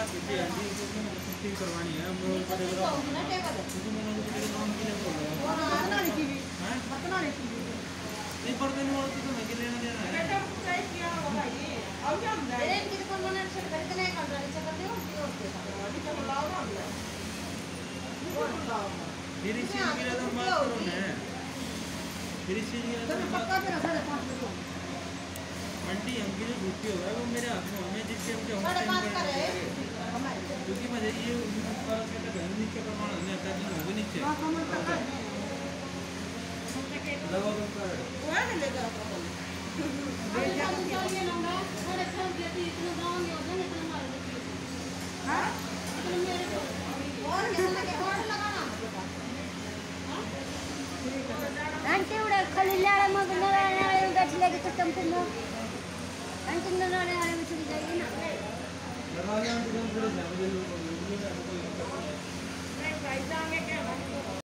जी हाँ जी, क्योंकि मुझे छुट्टी करवानी है हम लोग क्योंकि मैंने कुछ मेरे काम के लिए बोल रहा हूँ। नहीं पढ़ते नहीं होते तो मैं लेना देना है। फिर इस चीज़ की तो बात करो ना, फिर इस चीज़ की तो बात आंटी हमकी जो छुट्टी होगा वो मेरे हाथ में हमें जिससे क्योंकि मुझे ये घर नीचे प्रमाण नहीं आता कि होगी नीचे आंटी उड़ा खाली लाड़ा मग नराने बैठ लेके खत्म कर लो। आंटी नराने वाले में चली जाएगी ना। नराने आंटी हम पूरे फैमिली लोग नहीं भाई जाएंगे।